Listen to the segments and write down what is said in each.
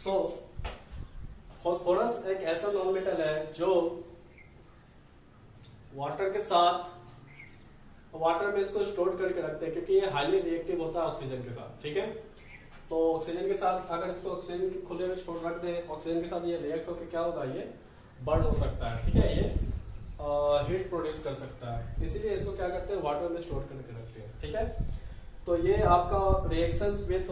सो phosphorus एक ऐसा non metal है जो वाटर के साथ, वाटर में इसको स्टोर करके रखते हैं क्योंकि ये हाईली रिएक्टिव होता है ऑक्सीजन के साथ, ठीक है। तो ऑक्सीजन के साथ अगर इसको ऑक्सीजन के खुले में छोड़ रख दे, ऑक्सीजन के साथ ये रिएक्ट होकर क्या होगा, ये बर्न हो सकता है, ठीक है, ये हीट प्रोड्यूस कर सकता है, इसीलिए इसको क्या करते हैं, वाटर में स्टोर करके रखते हैं, ठीक है। तो ये आपका reactions with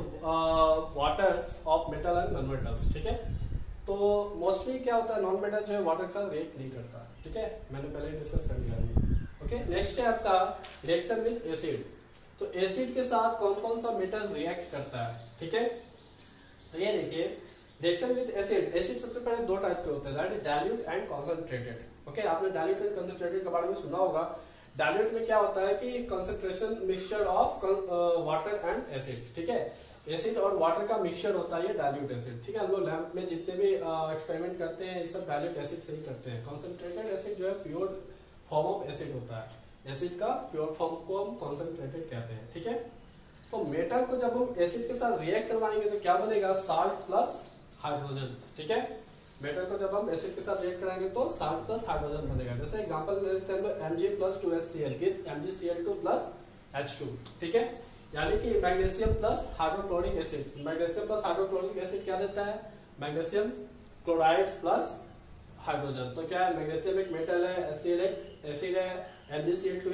waters of metal and non metals, ठीक है। तो मोस्टली क्या होता है, नॉन मेटल जो है वाटर के साथ रिएक्ट नहीं करता, ठीक है, मैंने पहले डिस्कस कर लिया। ओके, नेक्स्ट है आपका रिएक्शन विद एसिड। तो एसिड के साथ कौन कौन सा मेटल रिएक्ट करता है, ठीक है। तो ये देखिए रिएक्शन विद एसिड, एसिड सबसे पहले दो टाइप के होते हैं, that is dilute and concentrated. Okay, आपने डाइल्यूट एंड कंसंट्रेटेड के बारे में सुना होगा। डाइल्यूट में क्या होता है कि concentration mixture of water and acid, ठीक है, एसिड और वाटर का मिक्सचर होता है ये डाइल्यूट एसिड, ठीक है। हम लोग लैब में जितने भी एक्सपेरिमेंट करते हैं ये सब डाइल्यूट एसिड से ही करते हैं। कंसंट्रेटेड एसिड जो है प्योर फॉर्म ऑफ एसिड होता है, एसिड का प्योर फॉर्म को हम कंसंट्रेटेड कहते हैं, ठीक है। तो मेटल को जब हम एसिड के साथ रिएक्ट करवाएंगे तो क्या बनेगा, साल्ट प्लस हाइड्रोजन, ठीक है। मेटल को जब हम एसिड के साथ रिएक्ट कराएंगे तो साल्ट प्लस हाइड्रोजन बनेगा। जैसे एग्जांपल ले लेते हैं, Mg plus 2HCl gives MgCl2 plus H2, ठीक है। यानी कि magnesium plus hydrochloric acid, magnesium plus hydrochloric acid क्या देता है, मैग्नीशियम क्लोराइड्स प्लस हाइड्रोजन। तो क्या है, मैग्नीशियम एक मेटल है, HCl एक एसिड है, MgCl2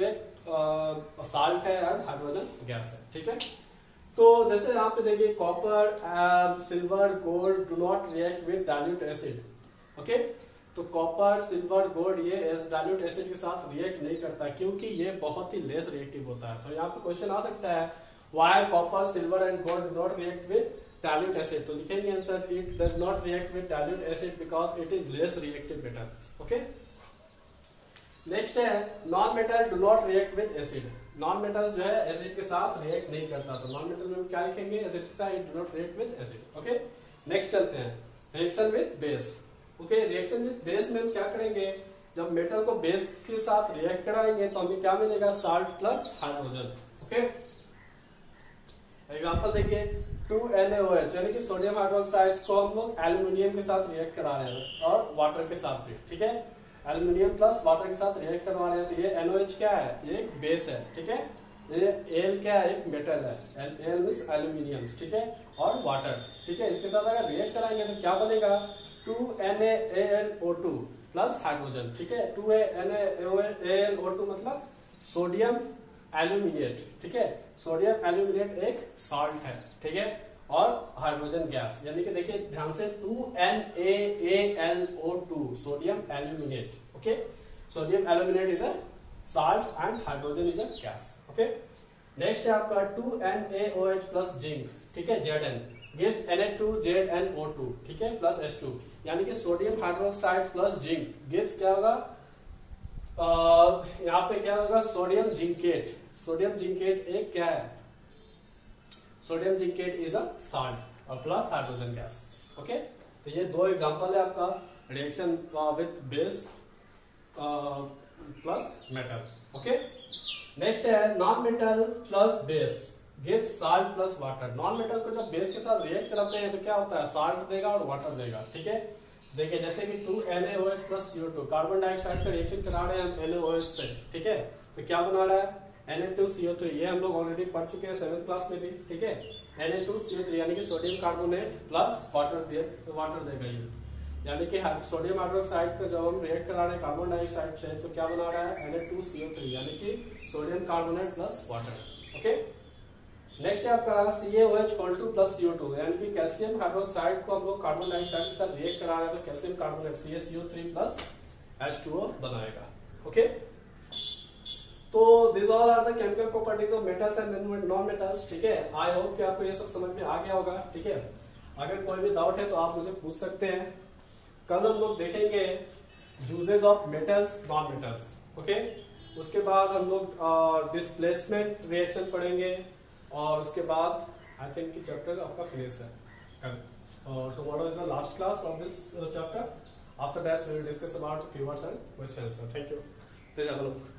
एक साल्ट है और हाइड्रोजन गैस है, ठीक है। तो जैसे यहाँ पे देखिए copper, silver, gold do not react with dilute acid, okay. तो कॉपर, सिल्वर, गोल्ड ये डाइल्यूट एसिड के साथ रिएक्ट नहीं करता क्योंकि ये बहुत ही लेस रिएक्टिव होता है। तो यहाँ पे क्वेश्चन आ सकता है, why copper, silver and gold do not react with dilute acid. तो लिखेंगे answer, it does not react with dilute acid because it is less reactive metal, okay. Next है non metal do not react with acid. Non metals जो है acid के साथ react नहीं करता, तो नॉन मेटल में क्या लिखेंगे, एसिड के साथ it do not react with acid, okay. Next चलते हैं reaction with base. Okay, reaction with base में हम क्या करेंगे, जब मेटल को बेस के साथ रिएक्ट कराएंगे तो हमें क्या मिलेगा, salt plus hydrogen, okay. Example देखिए 2NaOH यानी कि सोडियम हाइड्रोक्साइड को हम लोग एल्यूमिनियम के साथ रिएक्ट करा रहे हैं और वाटर के साथ भी, ठीक है। एल्यूमिनियम प्लस वाटर के साथ रिएक्ट करवा रहे हैं तो ये NaOH क्या है, ये एक बेस है, ठीक है। ये Al क्या है, एक मेटल है, Al मींस एल्यूमिनियम, ठीक है, और वाटर, ठीक है। इसके साथ अगर रिएक्ट कराएंगे तो क्या बनेगा, 2NaAlO2 प्लस हाइड्रोजन, ठीक है। 2NaAlO2 मतलब सोडियम एल्यूमिनेट, ठीक है, सोडियम एल्यूमिनेट एक साल्ट है, ठीक है, और हाइड्रोजन गैस, यानी कि देखिए ध्यान से 2NaAlO2 sodium aluminate, okay. Sodium aluminate is a salt and hydrogen is a gas, okay. Next है आपका 2NaOH प्लस जिंक, ठीक है, Zn गिव्स Na2ZnO2, ठीक है, प्लस H2, यानी कि sodium hydroxide plus zinc gives क्या होगा, यहाँ पे क्या होगा, सोडियम जिंकेट। सोडियम जिंकेट एक क्या है, sodium zincate is a salt और प्लस हाइड्रोजन गैस, ओके। तो ये दो एग्जांपल है आपका reaction with base plus metal, okay. Next है non metal plus base gives salt plus water. Non metal को जब बेस के साथ रिएक्ट कराते हैं तो क्या होता है, साल्ट देगा और वाटर देगा, ठीक है। देखिए जैसे कि 2NaOH plus CO2 carbon dioxide का रिएक्शन करा रहे हैं हम NaOH से, ठीक है, तो क्या बना रहा है, Na2CO3, ये हम लोग ऑलरेडी पढ़ चुके हैं 7th क्लास में भी, ठीक है। Na2CO3 यानी कि सोडियम कार्बोनेट प्लस वाटर देगा ये, यानी कि सोडियम हाइड्रोक्साइड का जब हम रिएक्ट करा रहे हैं कार्बन डाइऑक्साइड से तो क्या बना रहा है, Na2CO3 यानी कि sodium carbonate plus water, okay. Next है आपका CaOH प्लस CO2 यानी कि कैल्शियम हाइड्रोक्साइड को हम लोग कार्बन डाइऑक्साइड के साथ रिएक्ट करा रहे हैं तो calcium carbonate CaCO3 plus H2O बनाएगा, ओके। तो this all are the chemical properties of metals and non metals, ठीक है। आई होप कि आपको ये सब समझ में आ गया होगा, ठीक है। अगर कोई भी डाउट है तो आप मुझे पूछ सकते हैं। कल हम लोग देखेंगे uses of metals, non metals, okay. उसके बाद हम लोग डिस्प्लेसमेंट रिएक्शन पढ़ेंगे और उसके बाद आई थिंक कि चैप्टर आपका फिनिश है कल, और tomorrow is the last class of this chapter. After that we will discuss about keywords and questions. Thank you, please have a look.